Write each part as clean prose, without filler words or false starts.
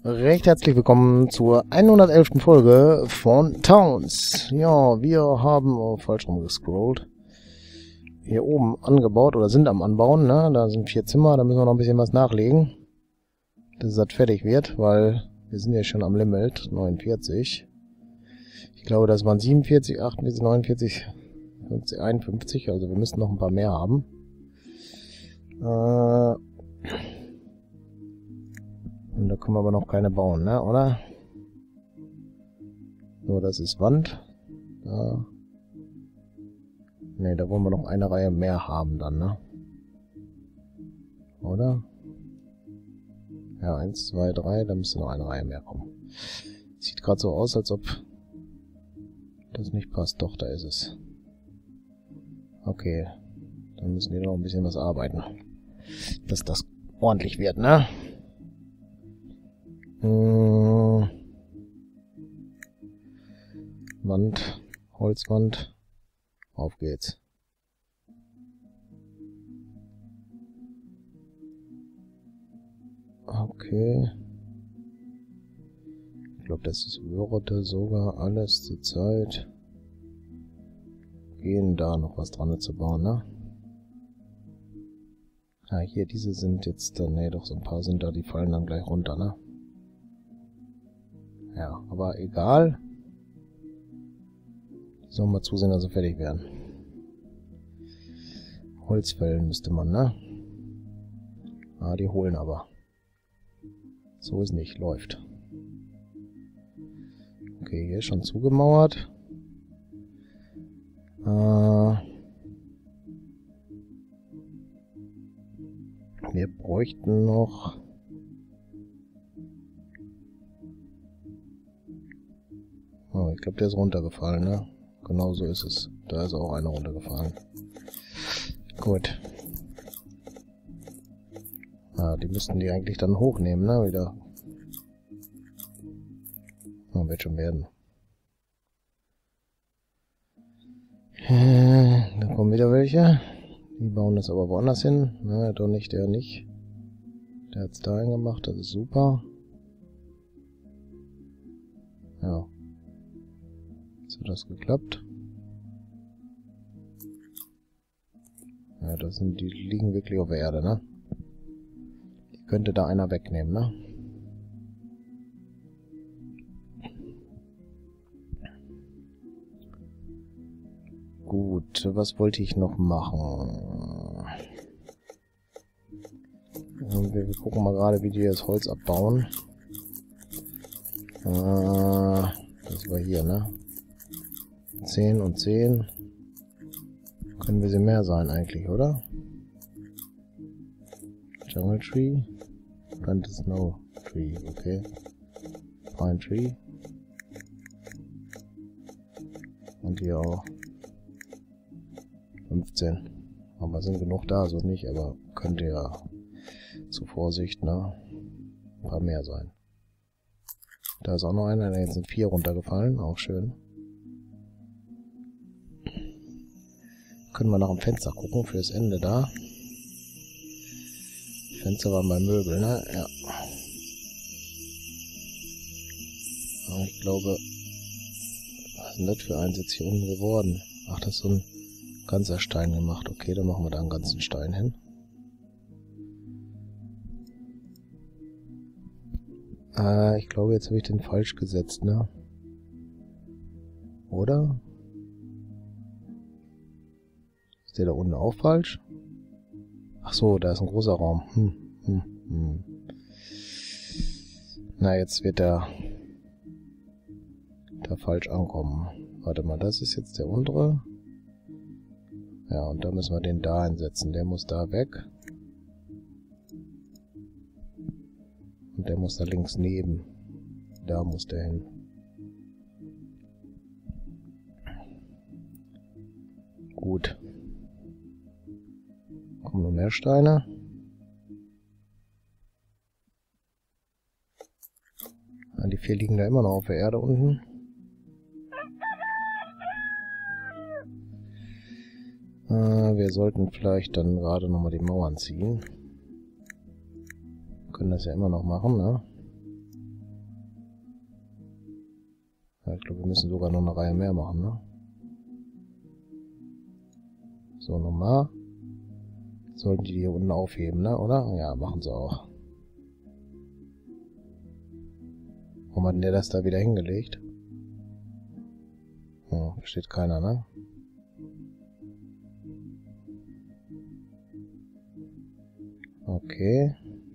Recht herzlich willkommen zur 111. Folge von Towns. Ja, wir haben falsch rum gescrollt. Hier oben angebaut oder sind am Anbauen, ne? Da sind 4 Zimmer, da müssen wir noch ein bisschen was nachlegen, dass das fertig wird, weil wir sind ja schon am Limit, 49. Ich glaube, das waren 47, 48, 49, 50, 51, also wir müssen noch ein paar mehr haben. Und da können wir aber noch keine bauen, ne, oder? So, das ist Wand. Da. Ne, da wollen wir noch eine Reihe mehr haben dann, ne? Oder? Ja, 1, 2, 3, da müsste noch eine Reihe mehr kommen. Sieht gerade so aus, als ob das nicht passt. Doch, da ist es. Okay. Dann müssen wir noch ein bisschen was arbeiten. Dass das ordentlich wird, ne? Wand, Holzwand, auf geht's. Okay. Ich glaube, das würde sogar alles zur Zeit gehen, da noch was dran zu bauen, ne? Ja, hier, diese sind jetzt dann, ne, doch so ein paar sind da, die fallen dann gleich runter, ne? Ja, aber egal. Sollen wir zusehen, dass sie fertig werden. Holzfällen müsste man, ne? Ah, die holen aber. So ist nicht, läuft. Okay, hier ist schon zugemauert. Wir bräuchten noch... Oh, ich glaube, der ist runtergefallen, ne? Genau so ist es. Da ist auch einer runtergefallen. Gut. Ah, die müssten die eigentlich dann hochnehmen, ne? Wieder. Oh, wird schon werden. Da kommen wieder welche. Die bauen das aber woanders hin. Na, doch nicht, der nicht. Der hat es dahin gemacht, das ist super. Ja. Jetzt hat das geklappt. Ja, das sind, die liegen wirklich auf der Erde, ne? Die könnte da einer wegnehmen, ne? Gut, was wollte ich noch machen? Wir gucken mal gerade, wie die das Holz abbauen. Das war hier, ne? 10 und 10. Können wir sie mehr sein eigentlich, oder? Jungle Tree. Plant Snow Tree, okay. Pine Tree. Und hier auch. 15. Aber sind genug da, so nicht, aber könnte ja zur Vorsicht, ne? Ein paar mehr sein. Da ist auch noch einer, jetzt sind 4 runtergefallen, auch schön. Können wir nach dem Fenster gucken, fürs Ende da. Die Fenster waren bei Möbel, ne? Ja. Aber ich glaube, was ist denn das für eins jetzt hier unten geworden? Ach, das ist so ein ganzer Stein gemacht. Okay, dann machen wir da einen ganzen Stein hin. Ich glaube, jetzt habe ich den falsch gesetzt, ne? Oder? Ist der da unten auch falsch? Ach so, da ist ein großer Raum. Na, jetzt wird der da falsch ankommen. Warte mal, das ist jetzt der untere. Ja, und da müssen wir den da einsetzen. Der muss da weg. Und der muss da links neben. Da muss der hin. Gut. Kommen noch mehr Steine. Ja, die 4 liegen da immer noch auf der Erde unten. Wir sollten vielleicht dann gerade nochmal die Mauern ziehen. können das ja immer noch machen, ne? Ja, ich glaube, wir müssen sogar noch eine Reihe mehr machen, ne? So, nochmal. Sollten die hier unten aufheben, ne? Oder? Ja, machen sie auch. Warum hat denn der das da wieder hingelegt? Hm, versteht keiner, ne? Okay.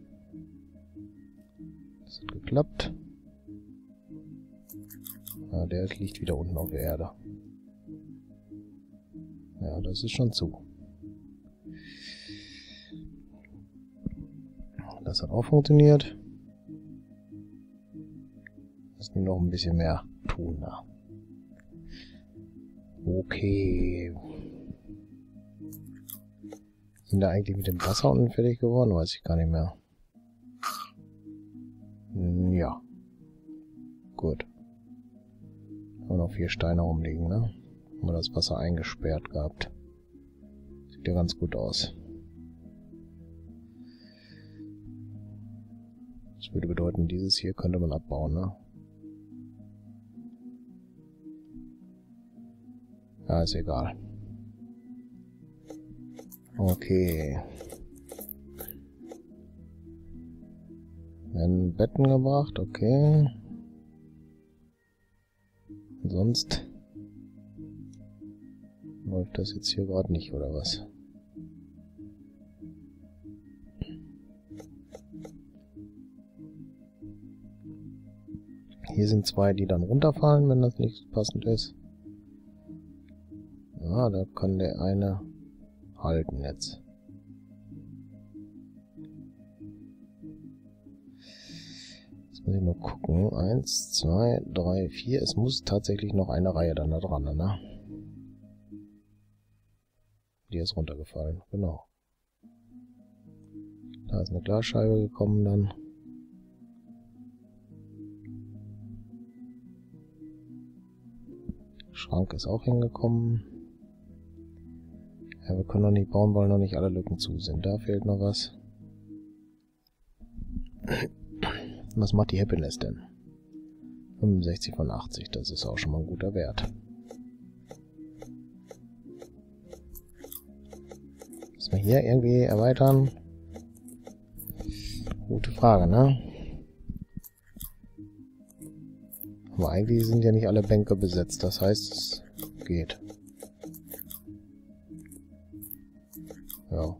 Das hat geklappt. Ja, der liegt wieder unten auf der Erde. Ja, das ist schon zu. Das hat auch funktioniert. Müssen die noch ein bisschen mehr tun da. Okay. Sind da eigentlich mit dem Wasser unten fertig geworden? Weiß ich gar nicht mehr. Ja. Gut. Haben wir noch 4 Steine rumliegen, ne? Haben wir das Wasser eingesperrt gehabt. Sieht ja ganz gut aus. Das würde bedeuten, dieses hier könnte man abbauen, ne? Ja, ist egal. Okay. Werden Betten gebracht, okay. Sonst läuft das jetzt hier gerade nicht, oder was? Hier sind 2, die dann runterfallen, wenn das nicht passend ist. Ja, da kann der eine halten jetzt. Jetzt muss ich nur gucken. 1, 2, 3, 4. Es muss tatsächlich noch eine Reihe dann da dran, ne? Die ist runtergefallen, genau. Da ist eine Glasscheibe gekommen dann. Schrank ist auch hingekommen. Ja, wir können noch nicht bauen, weil noch nicht alle Lücken zu sind. Da fehlt noch was. Was macht die Happiness denn? 65 von 80, das ist auch schon mal ein guter Wert. Müssen wir hier irgendwie erweitern? Gute Frage, ne? Aber eigentlich sind ja nicht alle Bänke besetzt, das heißt, es geht. Ja.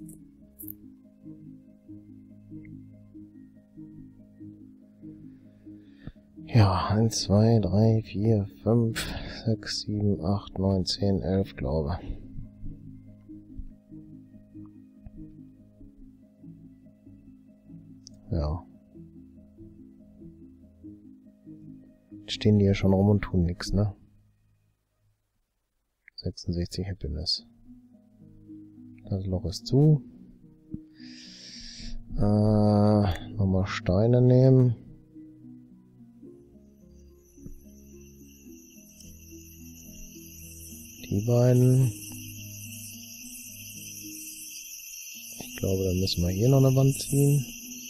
Ja, 1, 2, 3, 4, 5, 6, 7, 8, 9, 10, 11, glaube. Ja. Jetzt stehen die hier schon rum und tun nichts, ne? 66 Happiness. Das Loch ist zu. Nochmal Steine nehmen. Die beiden. Ich glaube, dann müssen wir hier noch eine Wand ziehen.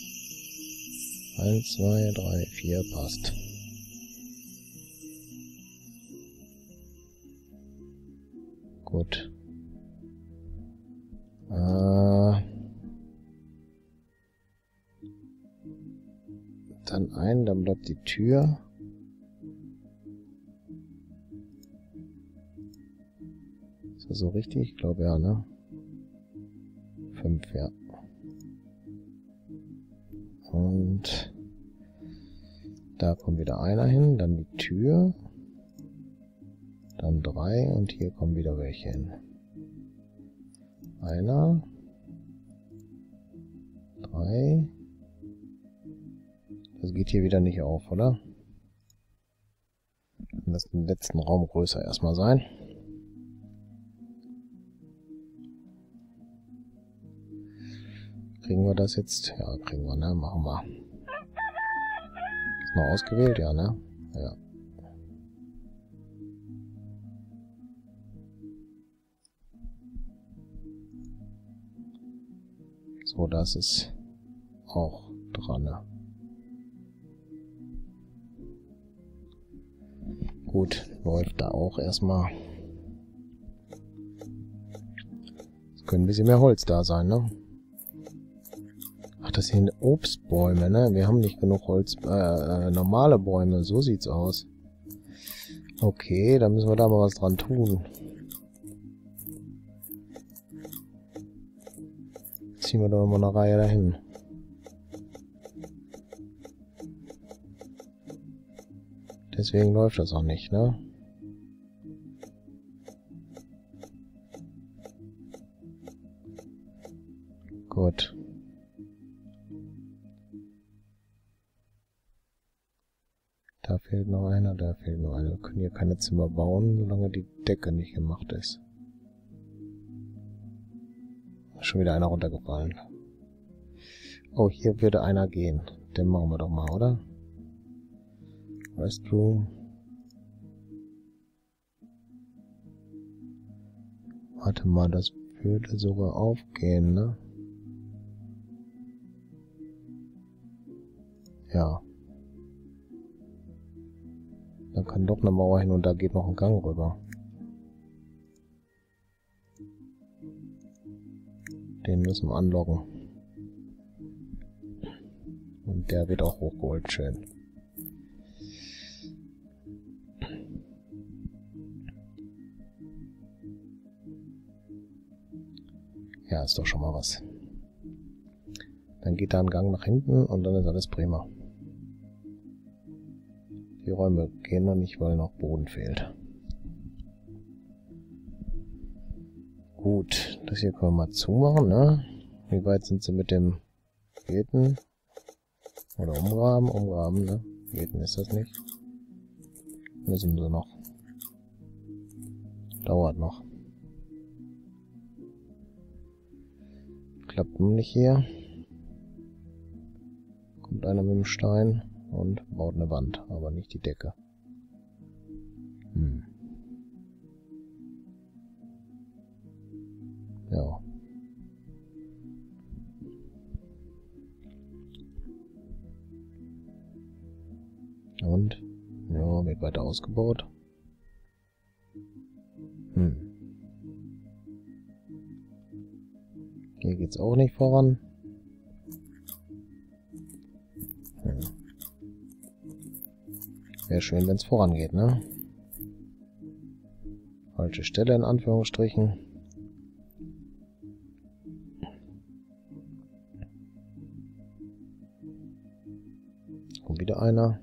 1, 2, 3, 4, passt. Gut. Dann dann bleibt die Tür. Ist das so richtig? Ich glaube ja, ne? 5, ja. Und da kommt wieder einer hin, dann die Tür. Dann 3 und hier kommen wieder welche hin. Einer. 3. Das geht hier wieder nicht auf, oder? Lass den letzten Raum größer erstmal sein. Kriegen wir das jetzt? Ja, kriegen wir, ne? Machen wir. Ist noch ausgewählt? Ja, ne? Ja. So, das ist auch dran, ne? Gut, läuft da auch erstmal. Es können ein bisschen mehr Holz da sein, ne? Ach, das sind Obstbäume, ne? Wir haben nicht genug Holz, normale Bäume, so sieht's aus. Okay, dann müssen wir da mal was dran tun. Ziehen wir doch mal eine Reihe dahin. Deswegen läuft das auch nicht, ne? Gut. Da fehlt noch einer, da fehlt noch einer. Wir können hier keine Zimmer bauen, solange die Decke nicht gemacht ist. Schon wieder einer runtergefallen. Oh, hier würde einer gehen. Den machen wir doch mal, oder? Restroom. Warte mal, das würde sogar aufgehen, ne? Ja. Dann kann doch eine Mauer hin und da geht noch ein Gang rüber. Den müssen wir anloggen. Und der wird auch hochgeholt, schön. Ja, ist doch schon mal was. Dann geht da ein Gang nach hinten und dann ist alles prima. Die Räume gehen noch nicht, weil noch Boden fehlt. Gut, das hier können wir mal zumachen, ne? Wie weit sind sie mit dem Beeten? Oder umgraben? Umgraben, ne? Beeten ist das nicht. Müssen sie noch. Dauert noch. Klappt nun nicht hier. Kommt einer mit dem Stein und baut eine Wand, aber nicht die Decke. Ja. Und? Ja, wird weiter ausgebaut. Hier geht's auch nicht voran. Wäre schön, wenn es vorangeht, ne? Falsche Stelle in Anführungsstrichen. Kommt wieder einer.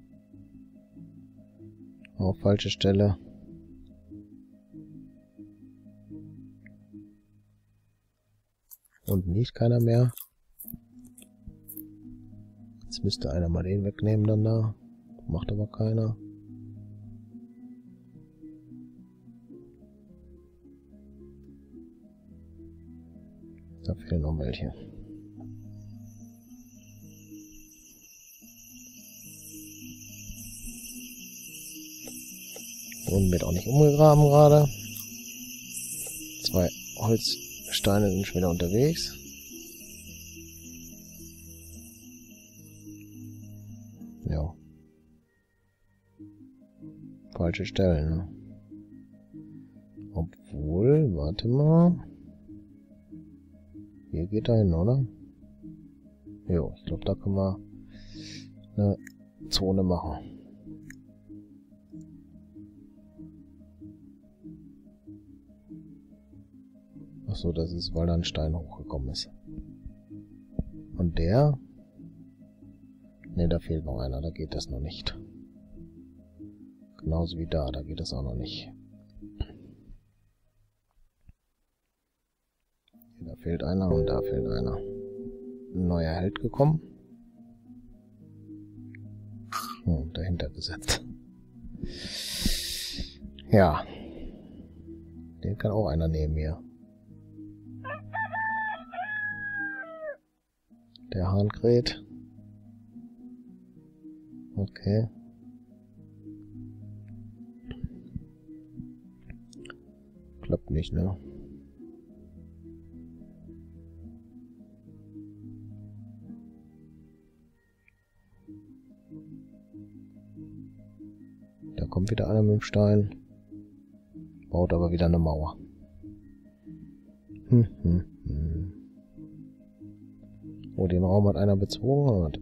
Auch falsche Stelle. Und nicht keiner mehr. Jetzt müsste einer mal den wegnehmen dann da. Macht aber keiner. Da fehlen noch welche. Unten wird auch nicht umgegraben gerade. 2 Holzsteine sind schon wieder unterwegs. Ja. Falsche Stellen, ne? Obwohl, warte mal. Hier geht er hin, oder? Jo, ich glaube, da können wir eine Zone machen. Achso, das ist, weil da ein Stein hochgekommen ist. Und der? Ne, da fehlt noch einer, da geht das noch nicht. Genauso wie da geht das auch noch nicht. Hier, da fehlt einer und da fehlt einer. Ein neuer Held gekommen. Dahinter gesetzt. Ja. Den kann auch einer nehmen hier. Der Hahn kräht. Okay. Klappt nicht, ne? Da kommt wieder einer mit dem Stein. Baut aber wieder eine Mauer. Oh, den Raum hat einer bezogen.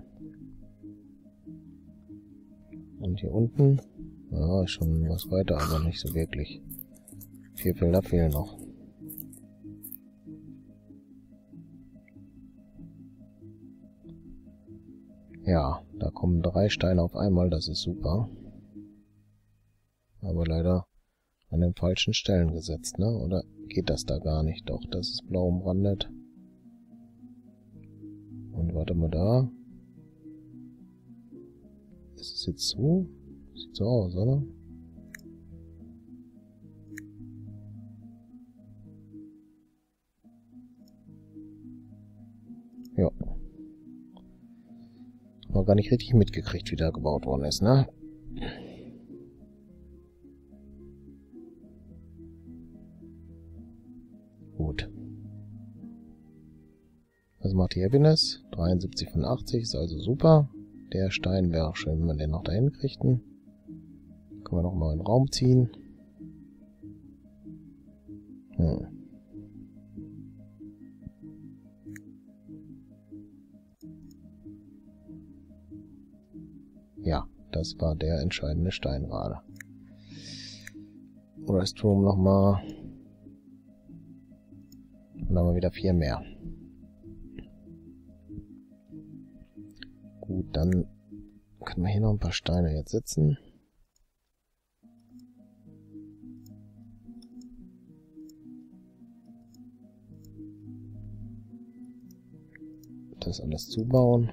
Und hier unten, ja, ist schon was weiter, aber nicht so wirklich. 4 Felder fehlen noch. Ja, da kommen 3 Steine auf einmal, das ist super. Aber leider an den falschen Stellen gesetzt, ne? Oder geht das da gar nicht? Doch, das ist blau umrandet. Und warte mal da. Ist es jetzt so? Sieht so aus, oder? Ja. Aber gar nicht richtig mitgekriegt, wie da gebaut worden ist, ne? Gut. Was macht die Happiness? 73 von 80, ist also super. Der Stein wäre auch schön, wenn wir den noch dahin kriegten. Können wir noch mal in den Raum ziehen. Ja, das war der entscheidende Stein gerade. Restroom nochmal. Und dann haben wir wieder 4 mehr. Gut, dann können wir hier noch ein paar Steine jetzt setzen. Das alles zubauen.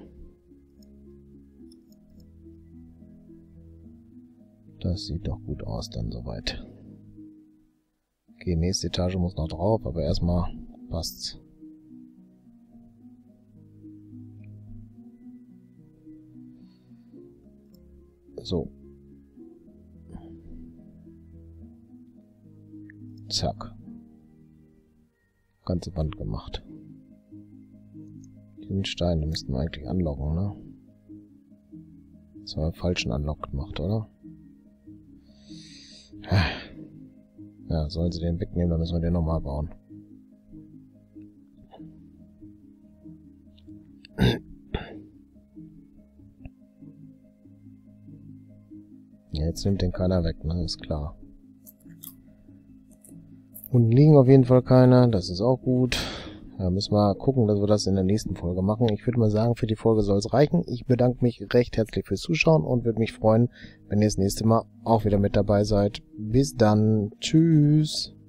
Das sieht doch gut aus dann soweit. Okay, nächste Etage muss noch drauf, aber erstmal passt's. So. Zack. Ganze Wand gemacht. Den Stein, den müssten wir eigentlich anlocken, ne? Das haben wir falschen Unlock gemacht, oder? Ja, sollen sie den wegnehmen, dann müssen wir den nochmal bauen. Ja, jetzt nimmt den keiner weg, ne? Ist klar. Unten liegen auf jeden Fall keine, das ist auch gut. Ja, müssen wir gucken, dass wir das in der nächsten Folge machen. Ich würde mal sagen, für die Folge soll es reichen. Ich bedanke mich recht herzlich fürs Zuschauen und würde mich freuen, wenn ihr das nächste Mal auch wieder mit dabei seid. Bis dann. Tschüss.